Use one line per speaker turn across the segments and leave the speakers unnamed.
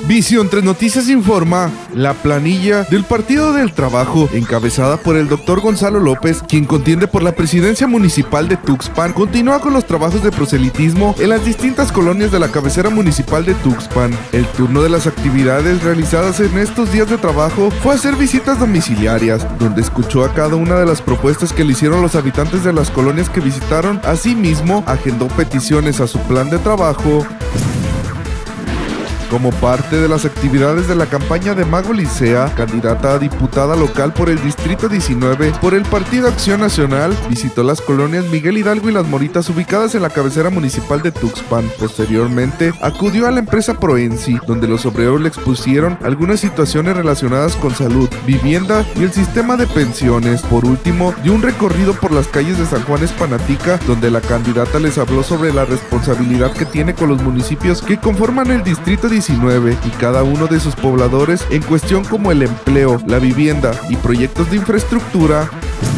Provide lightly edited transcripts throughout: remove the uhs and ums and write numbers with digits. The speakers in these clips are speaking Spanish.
Visión 3 Noticias informa, la planilla del Partido del Trabajo, encabezada por el Dr. Gonzalo López, quien contiende por la presidencia municipal de Tuxpan, continúa con los trabajos de proselitismo en las distintas colonias de la cabecera municipal de Tuxpan. El turno de las actividades realizadas en estos días de trabajo fue hacer visitas domiciliarias, donde escuchó a cada una de las propuestas que le hicieron los habitantes de las colonias que visitaron. Asimismo, agendó peticiones a su plan de trabajo. Como parte de las actividades de la campaña de Mago Licea, candidata a diputada local por el Distrito 19 por el Partido Acción Nacional, visitó las colonias Miguel Hidalgo y Las Moritas ubicadas en la cabecera municipal de Tuxpan. Posteriormente, acudió a la empresa Proensi, donde los obreros le expusieron algunas situaciones relacionadas con salud, vivienda y el sistema de pensiones. Por último, dio un recorrido por las calles de San Juan Espanatica, donde la candidata les habló sobre la responsabilidad que tiene con los municipios que conforman el Distrito 19 y cada uno de sus pobladores en cuestión como el empleo, la vivienda y proyectos de infraestructura.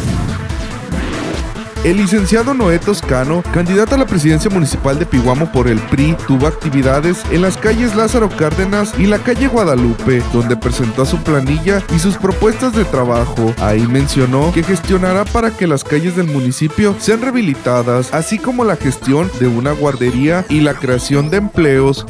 El licenciado Noé Toscano, candidato a la presidencia municipal de Pihuamo por el PRI, tuvo actividades en las calles Lázaro Cárdenas y la calle Guadalupe, donde presentó su planilla y sus propuestas de trabajo. Ahí mencionó que gestionará para que las calles del municipio sean rehabilitadas, así como la gestión de una guardería y la creación de empleos.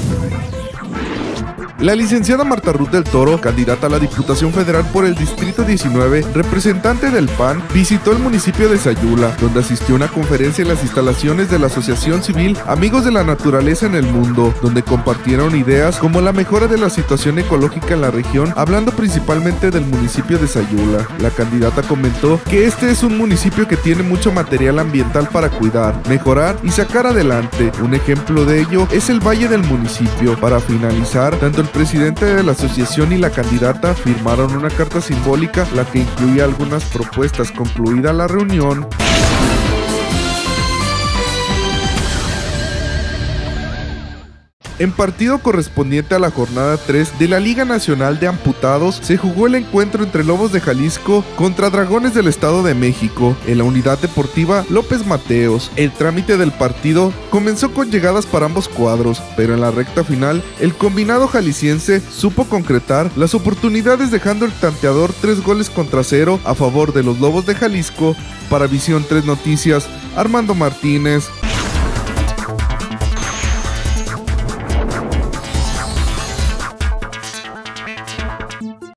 La licenciada Marta Ruth del Toro, candidata a la Diputación Federal por el Distrito 19, representante del PAN, visitó el municipio de Sayula, donde asistió a una conferencia en las instalaciones de la Asociación Civil Amigos de la Naturaleza en el Mundo, donde compartieron ideas como la mejora de la situación ecológica en la región, hablando principalmente del municipio de Sayula. La candidata comentó que este es un municipio que tiene mucho material ambiental para cuidar, mejorar y sacar adelante. Un ejemplo de ello es el Valle del municipio. Para finalizar, tanto el presidente de la asociación y la candidata firmaron una carta simbólica, la que incluía algunas propuestas. Concluida la reunión, en partido correspondiente a la jornada 3 de la Liga Nacional de Amputados, se jugó el encuentro entre Lobos de Jalisco contra Dragones del Estado de México en la Unidad Deportiva López Mateos. El trámite del partido comenzó con llegadas para ambos cuadros, pero en la recta final, el combinado jalisciense supo concretar las oportunidades, dejando el tanteador 3-0 a favor de los Lobos de Jalisco. Para Visión 3 Noticias, Armando Martínez.